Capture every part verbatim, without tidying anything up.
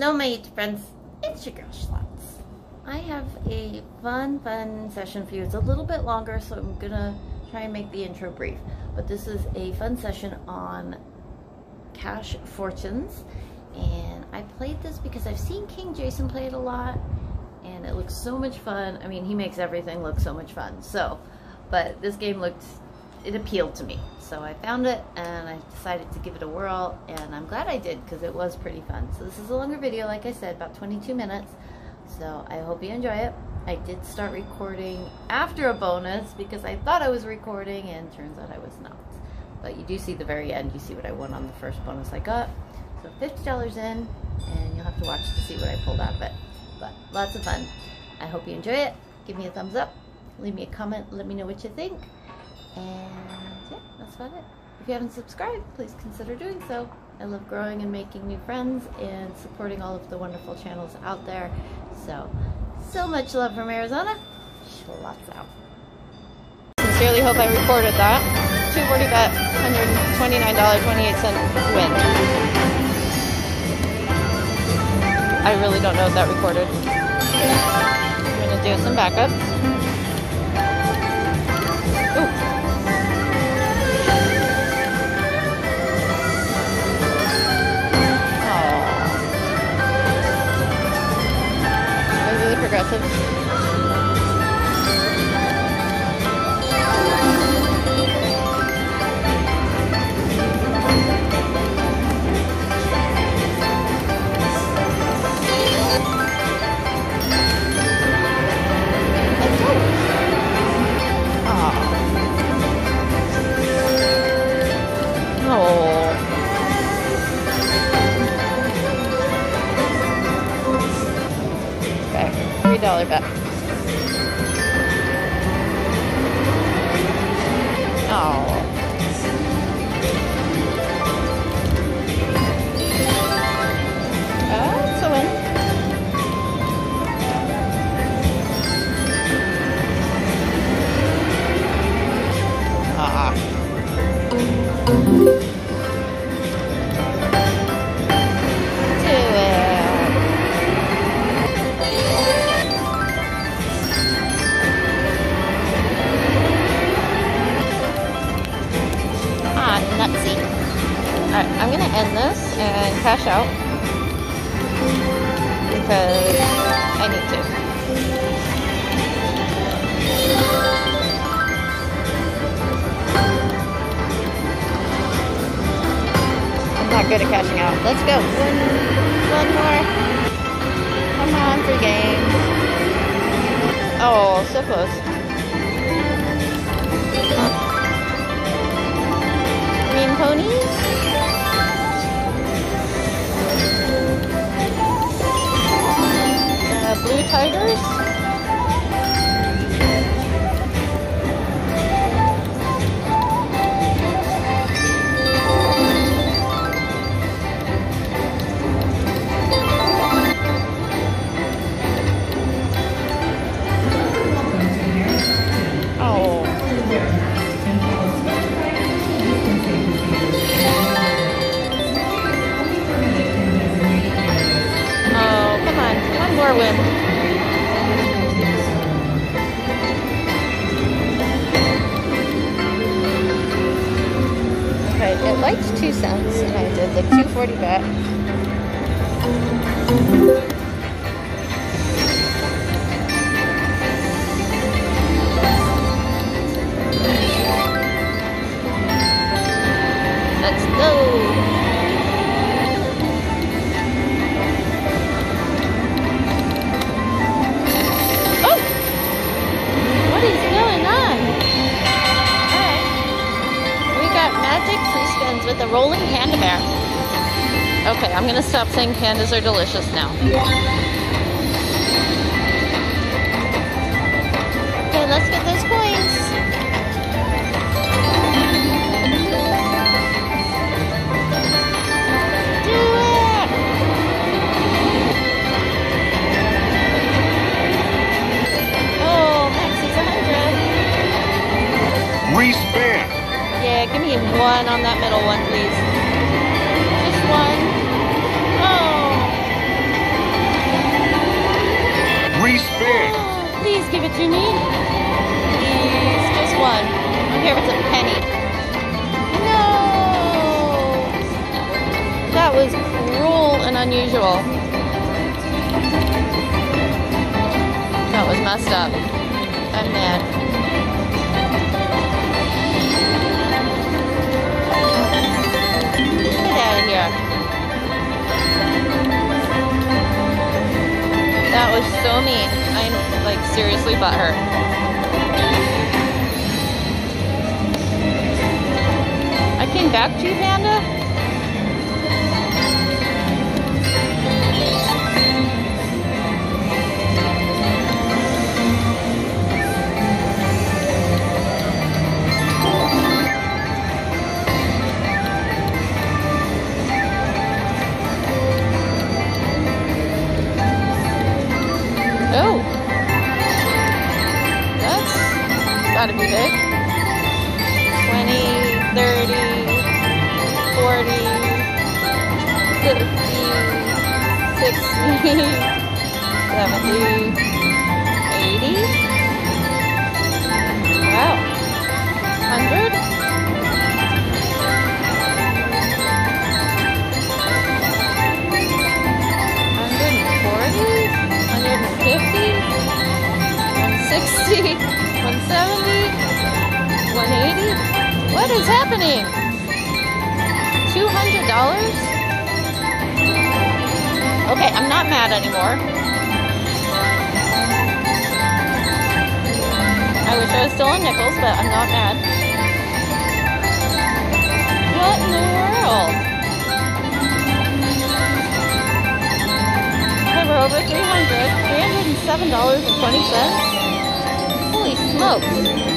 Hello my YouTube friends, it's your girl Shhh. I have a fun, fun session for you. It's a little bit longer, so I'm gonna try and make the intro brief. But this is a fun session on Cash Fortunes. And I played this because I've seen King Jason play it a lot. And it looks so much fun. I mean, he makes everything look so much fun. So, but this game looked, it appealed to me. So I found it and I decided to give it a whirl, and I'm glad I did because it was pretty fun. So this is a longer video, like I said, about twenty-two minutes. So I hope you enjoy it. I did start recording after a bonus because I thought I was recording and turns out I was not. But you do see the very end, you see what I won on the first bonus I got. So fifty dollars in, and you'll have to watch to see what I pulled out of it. But lots of fun. I hope you enjoy it. Give me a thumbs up. Leave me a comment. Let me know what you think. And yeah, that's about it. If you haven't subscribed, please consider doing so. I love growing and making new friends and supporting all of the wonderful channels out there. So, so much love from Arizona. Lots out. Sincerely hope I recorded that. two forty bet, one hundred twenty-nine dollars and twenty-eight cents win. I really don't know if that recorded. I'm going to do some backup. Ooh. Progressive. Dollar bet. Oh. That's a win. Ah. Alright, I'm going to end this and cash out because I need to. I'm not good at cashing out. Let's go. One, one more. Come on, free game. Oh, so close. Green ponies? Blue tigers? Oh. Oh, come on. One more win. It liked two cents, and I did the two forty bet. Let's go! Oh! What is going on? Alright. We got magic free spins with a rolling panda bear. Okay, I'm gonna stop saying pandas are delicious now. Okay, let's get those coins. Do it! Oh, Maxie's a hundred. Respin. Yeah, give me one on that middle one, please. Just one. Oh. unusual. That was messed up. I'm mad. Get out of here. That was so mean. I'm like seriously butthurt. I came back to you, Panda? Oh, that's gotta be big. twenty, thirty, forty, fifty, sixty, seventy, eighty. Wow. one hundred? fifty, one sixty, one seventy, one eighty. What is happening? two hundred dollars? Okay, I'm not mad anymore. I wish I was still on nickels, but I'm not mad. What in the world? We're over three hundred dollars, three hundred seven dollars and twenty cents. Holy smokes.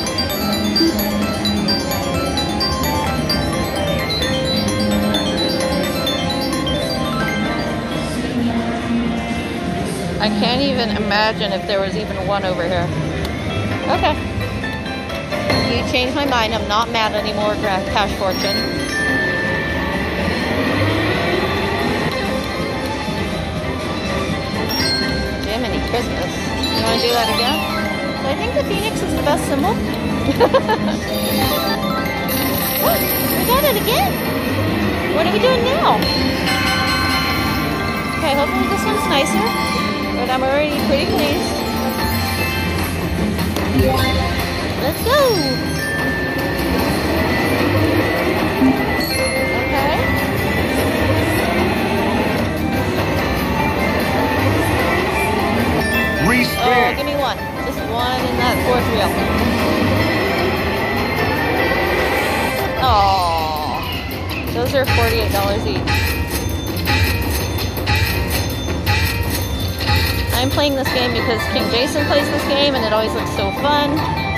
I can't even imagine if there was even one over here. Okay. You changed my mind. I'm not mad anymore, Cash Fortune. Christmas. You want to do that again? So I think the phoenix is the best symbol. Oh, we got it again. What are we doing now? Okay, hopefully this one's nicer. But I'm already pretty pleased. Let's go. Oh, give me one. Just one in that fourth wheel. Oh, those are forty-eight dollars each. I'm playing this game because King Jason plays this game and it always looks so fun.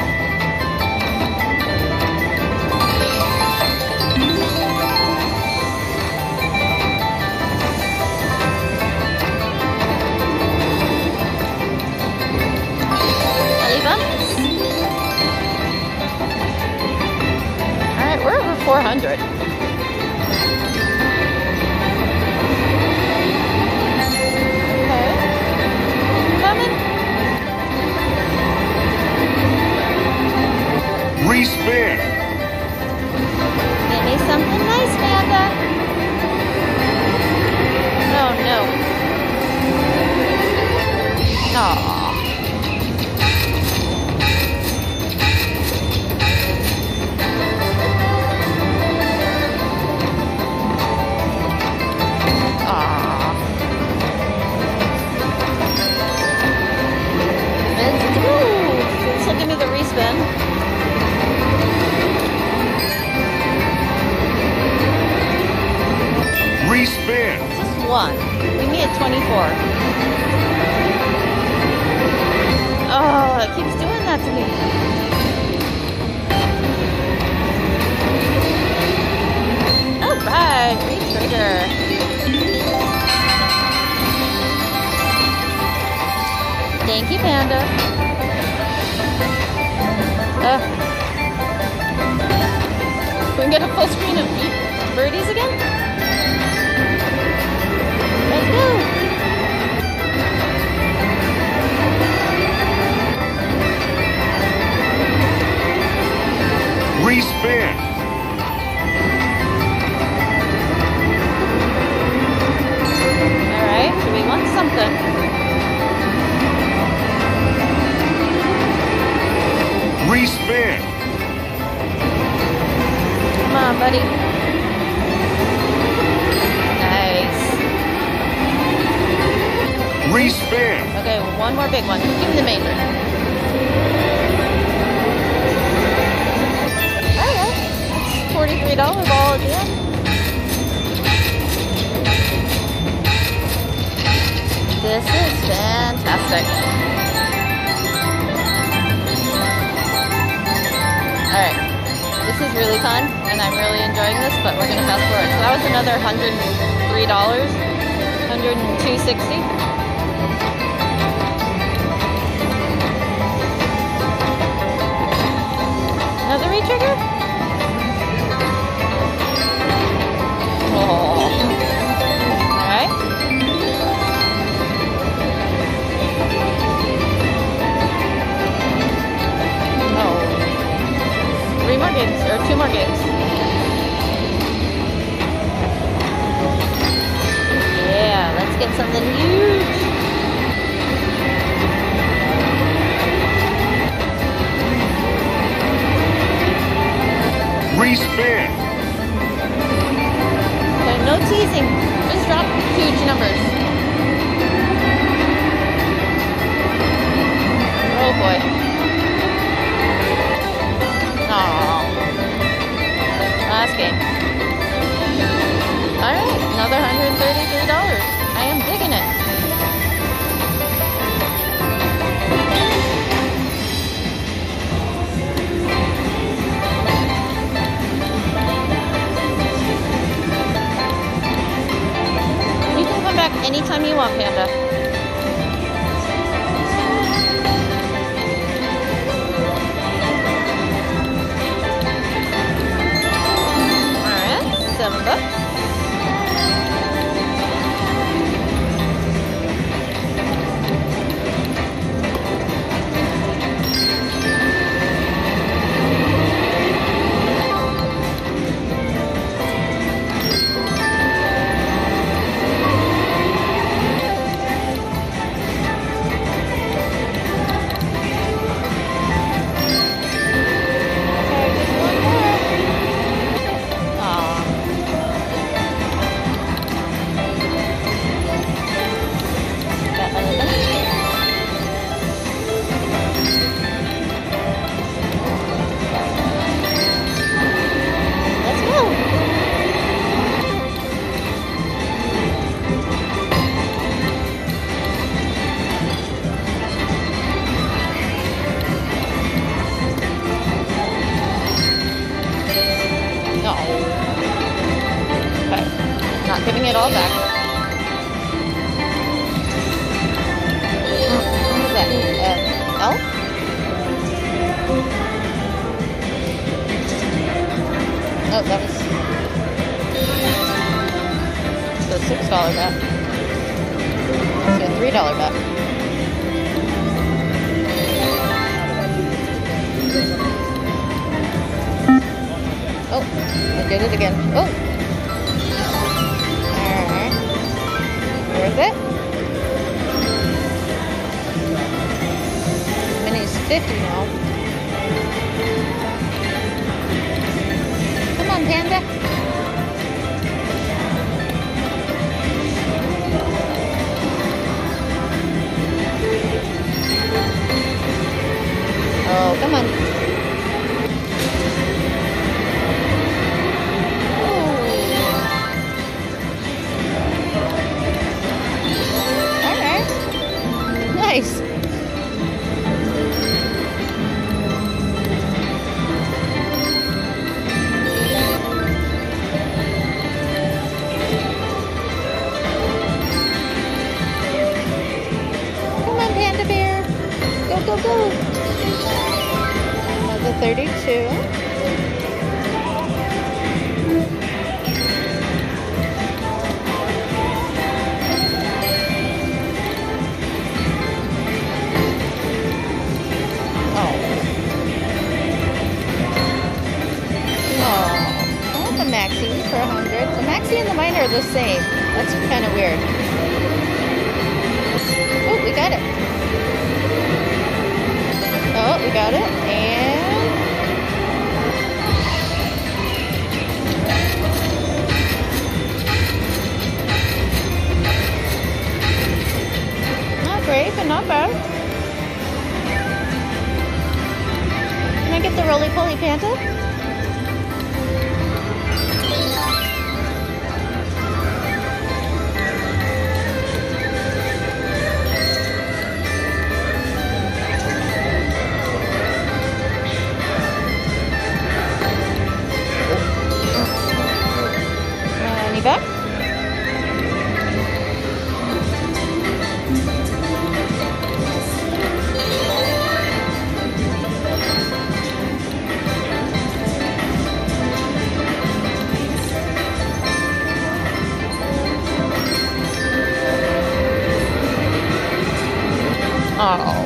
Alright, we're over four hundred. Okay. Coming. Respin. Give me something nice, Panda. Oh no. Aww. Give me the respin. Respin. Just one. We need a twenty-four. Oh, it keeps doing that to me. Alright, retrigger. Thank you, Panda. Uh, can we get a full screen of birdies again? Let's go! Respin. Respin. Okay, one more big one. Give me the major. Alright, that's forty-three dollar ball again. This is fantastic. Alright, this is really fun, and I'm really enjoying this, but we're going to fast forward. So that was another one hundred three dollars, one hundred two sixty. Another retrigger? Oh. Alright. Oh. Three more games, or two more games. Yeah, let's get something huge. Respin. Okay, no teasing. Just drop huge numbers. Oh boy. Aww. Last game. Alright, another one hundred thirty-three dollars. I am digging it. Anytime you want, Panda. Alright, seven bucks. Not giving it all back. What is that? Uh, L? Oh, that was the six dollar bet. That's a three dollar bet. Oh, I did it again. Oh! Worth it? Minnie's fifty now. Come on, Panda. Oh, come on. Nice. Come on, Panda Bear. Go, go, go. Another thirty-two. For a hundred. The maxi and the minor are the same. That's kind of weird. Oh, we got it. Oh, we got it. And chicken, not bad. Can I get the roly-poly panda? Any back? Oh.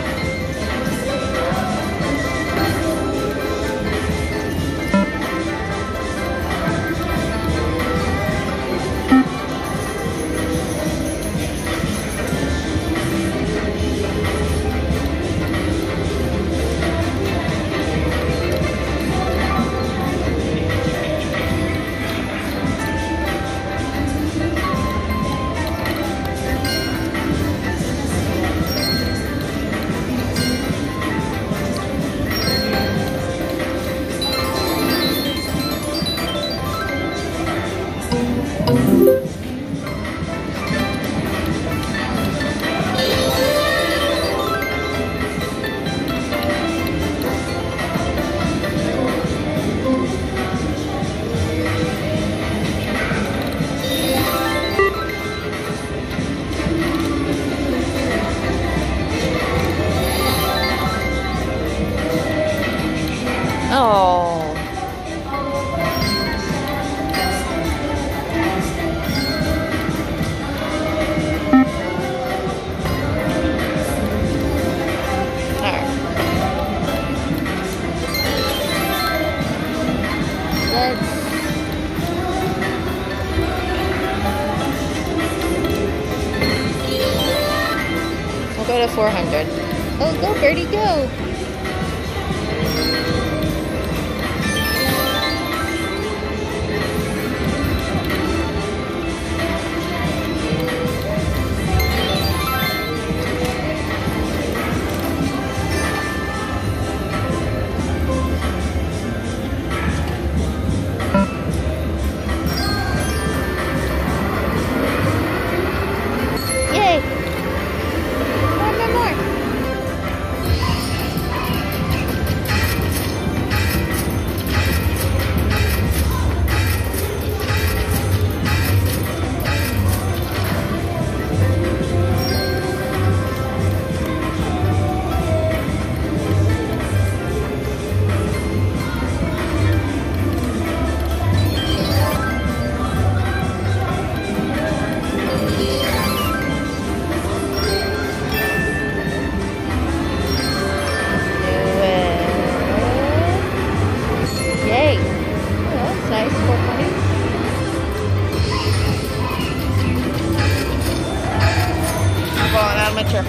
Oh. We'll go to four hundred. Oh, go, birdie, go. Amateur.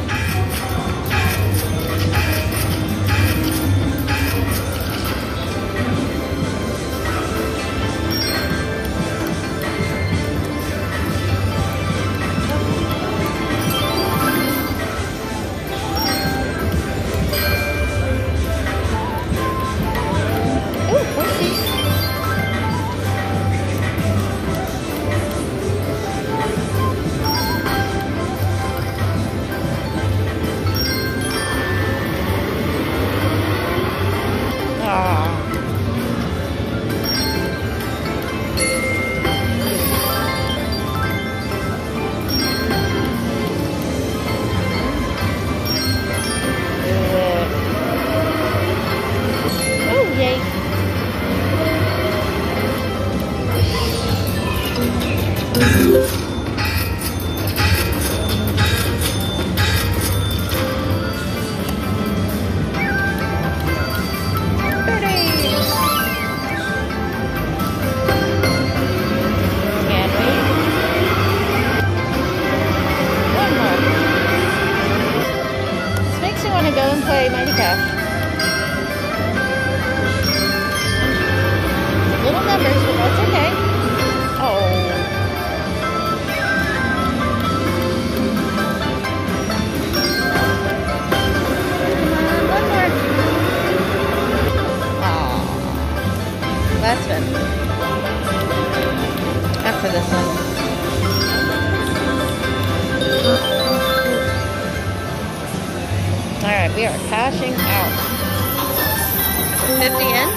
we are cashing out. fifty in.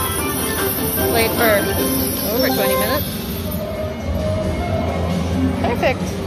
Played for over twenty minutes. Perfect.